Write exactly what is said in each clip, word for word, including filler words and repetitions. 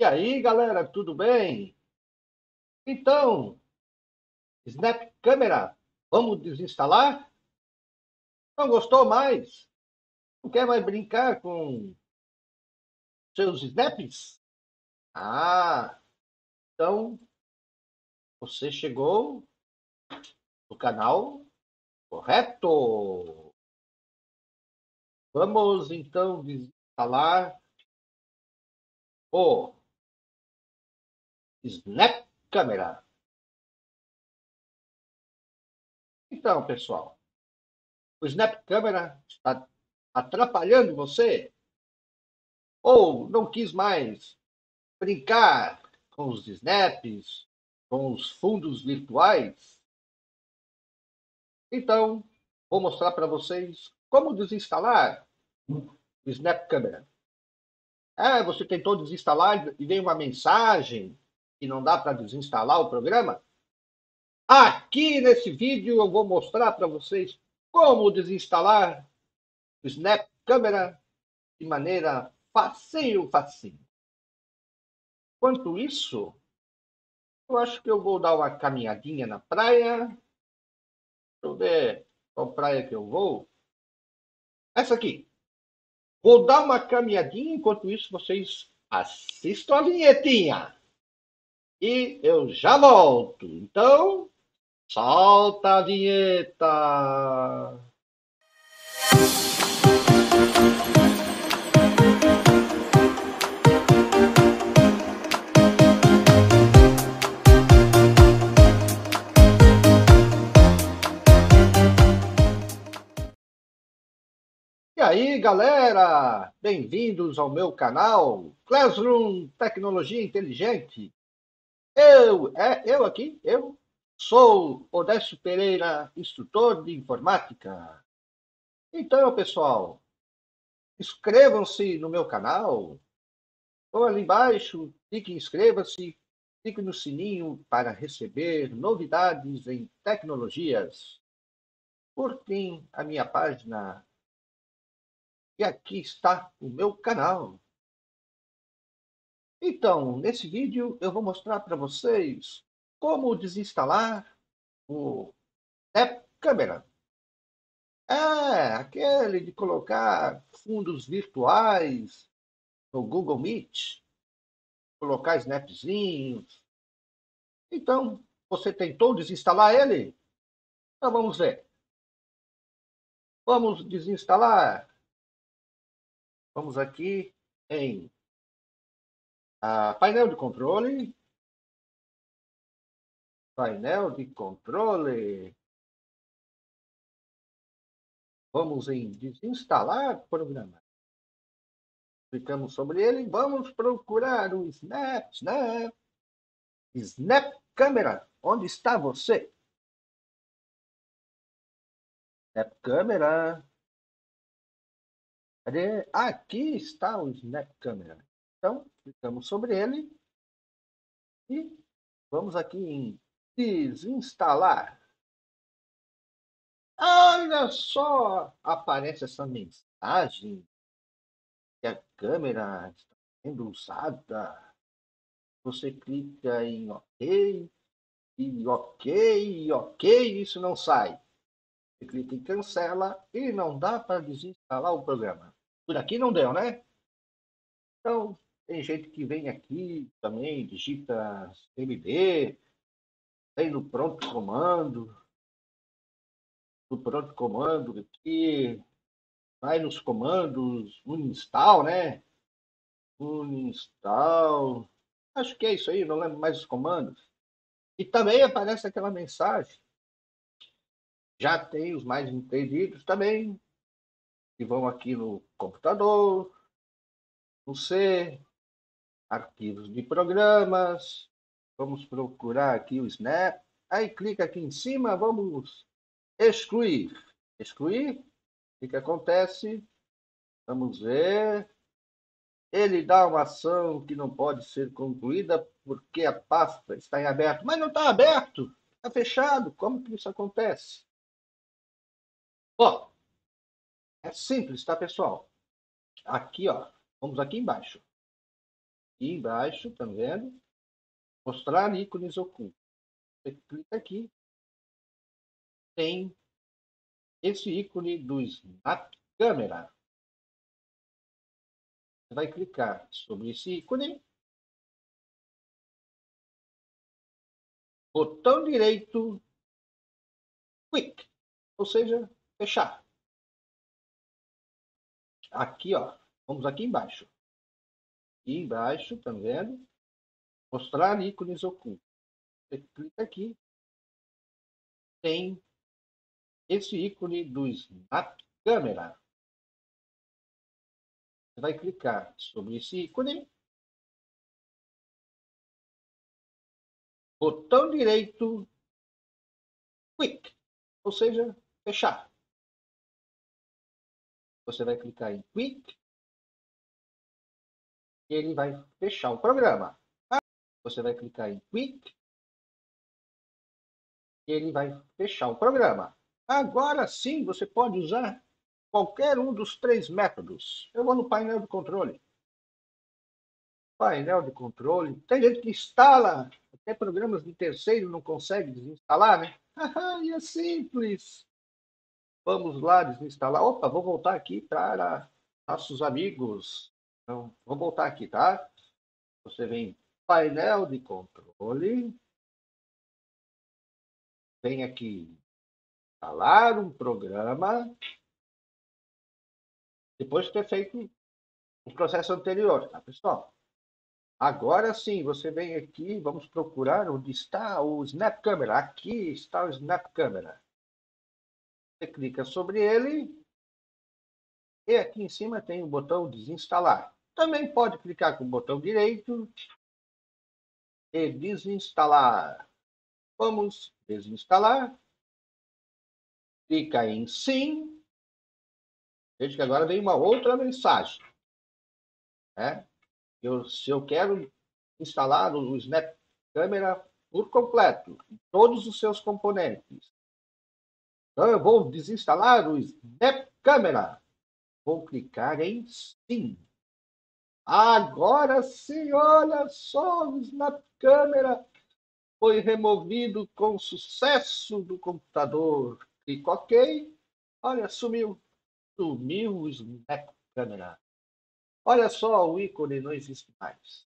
E aí, galera, tudo bem? Então, Snap Camera, vamos desinstalar? Não gostou mais? Não quer mais brincar com seus snaps? Ah, então você chegou no canal correto. Vamos então desinstalar o Snap Camera. Então, pessoal, o Snap Camera está atrapalhando você? Ou não quis mais brincar com os snaps, com os fundos virtuais? Então, vou mostrar para vocês como desinstalar o Snap Camera. É, você tentou desinstalar e veio uma mensagem que não dá para desinstalar o programa? Aqui nesse vídeo eu vou mostrar para vocês como desinstalar o Snap Camera de maneira facinho, facinho. Enquanto isso, eu acho que eu vou dar uma caminhadinha na praia. Deixa eu ver qual praia que eu vou. Essa aqui. Vou dar uma caminhadinha, enquanto isso vocês assistam a vinhetinha. E eu já volto. Então, solta a vinheta. E aí, galera? Bem-vindos ao meu canal Classroom Tecnologia Inteligente. Eu, é, eu aqui, eu sou Odécio Pereira, instrutor de informática. Então, pessoal, inscrevam-se no meu canal. Ou ali embaixo, clique em inscreva-se, clique no sininho para receber novidades em tecnologias. Curtem a minha página. E aqui está o meu canal. Então, nesse vídeo eu vou mostrar para vocês como desinstalar o App Camera. É, aquele de colocar fundos virtuais no Google Meet, colocar snapzinhos. Então, você tentou desinstalar ele? Então vamos ver. Vamos desinstalar. Vamos aqui em a painel de controle. Painel de controle. Vamos em desinstalar programa. Clicamos sobre ele. Vamos procurar o Snap, Snap, Snap Camera. Onde está você? Snap Camera. Cadê? Aqui está o Snap Camera. Então, clicamos sobre ele e vamos aqui em desinstalar. Olha só, aparece essa mensagem que a câmera está sendo usada. Você clica em OK, e OK, e OK, isso não sai. Você clica em cancela e não dá para desinstalar o programa. Por aqui não deu, né? Então, tem gente que vem aqui também, digita M D, vem no pronto comando, no pronto comando aqui, vai nos comandos, uninstall, né? Uninstall. Acho que é isso aí, não lembro mais os comandos. E também aparece aquela mensagem. Já tem os mais entendidos também, que vão aqui no computador, no C, arquivos de programas. Vamos procurar aqui o Snap. Aí clica aqui em cima, vamos excluir. Excluir. O que acontece? Vamos ver. Ele dá uma ação que não pode ser concluída porque a pasta está em aberto. Mas não está aberto, está fechado. Como que isso acontece? Ó, é simples, tá, pessoal? Aqui, ó, vamos aqui embaixo. Aqui embaixo, tá vendo? Mostrar ícones ocultos. Você clica aqui, tem esse ícone do Snap Camera. Você vai clicar sobre esse ícone. Botão direito, Quick, ou seja, fechar. Aqui, ó, vamos aqui embaixo. Aqui embaixo, tá vendo? Mostrar ícones ocultos. Você clica aqui, tem esse ícone do Snap Camera. Você vai clicar sobre esse ícone. Botão direito, Quick, ou seja, fechar. Você vai clicar em Quick e ele vai fechar o programa. Você vai clicar em Quick e ele vai fechar o programa. Agora sim, você pode usar qualquer um dos três métodos. Eu vou no painel de controle. Painel de controle. Tem gente que instala até programas de terceiro não consegue desinstalar, né? E é simples. Vamos lá desinstalar. Opa, vou voltar aqui para nossos amigos. Então, vou voltar aqui, tá? Você vem em painel de controle. Vem aqui instalar um programa. Depois de ter feito o processo anterior, tá, pessoal? Agora sim, você vem aqui, vamos procurar onde está o Snap Camera. Aqui está o Snap Camera. Você clica sobre ele e aqui em cima tem o botão desinstalar. Também pode clicar com o botão direito e desinstalar. Vamos desinstalar. Clica em sim. Veja que agora vem uma outra mensagem. Né? Eu, se eu quero instalar o Snap Camera por completo, todos os seus componentes. Então eu vou desinstalar o Snap Camera. Vou clicar em sim. Agora sim, olha só, o Snap Camera foi removido com sucesso do computador. Clico OK. Olha, sumiu. Sumiu o Snap Camera. Olha só, o ícone não existe mais.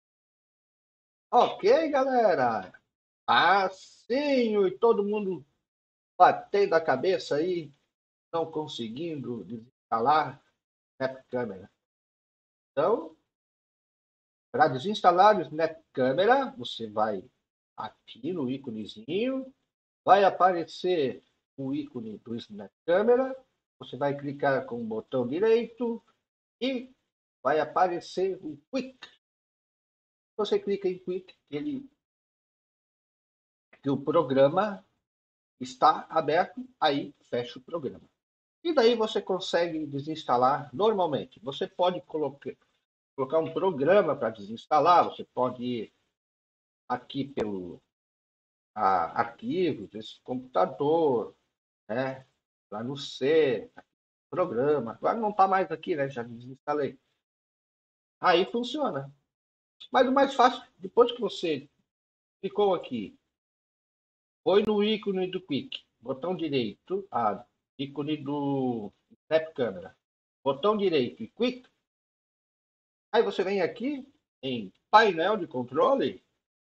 Ok, galera? Facinho e todo mundo batendo a cabeça aí, não conseguindo desinstalar o Snap Camera. Então, para desinstalar o Snap Camera, você vai aqui no íconezinho, vai aparecer o ícone do Snap Camera, você vai clicar com o botão direito e vai aparecer o Quick. Você clica em Quick, ele, que o programa está aberto, aí fecha o programa. E daí você consegue desinstalar normalmente. Você pode colocar, colocar um programa para desinstalar, você pode ir aqui pelo a, arquivos desse computador, né? Lá no C, programa. Agora não está mais aqui, né? Já desinstalei. Aí funciona. Mas o mais fácil, depois que você clicou aqui, foi no ícone do Quick, botão direito, ah, ícone do Snap Camera, botão direito e Quick. Aí você vem aqui em painel de controle,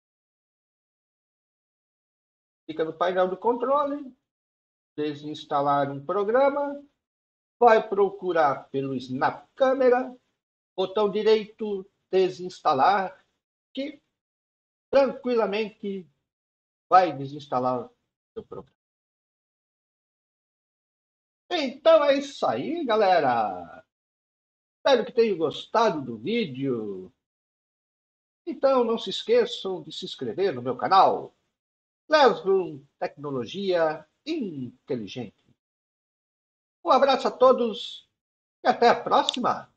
clica no painel de controle, desinstalar um programa, vai procurar pelo Snap Camera, botão direito, desinstalar, que tranquilamente vai desinstalar o seu programa. Então é isso aí, galera. Espero que tenham gostado do vídeo. Então não se esqueçam de se inscrever no meu canal. Lesbron Tecnologia Inteligente. Um abraço a todos e até a próxima!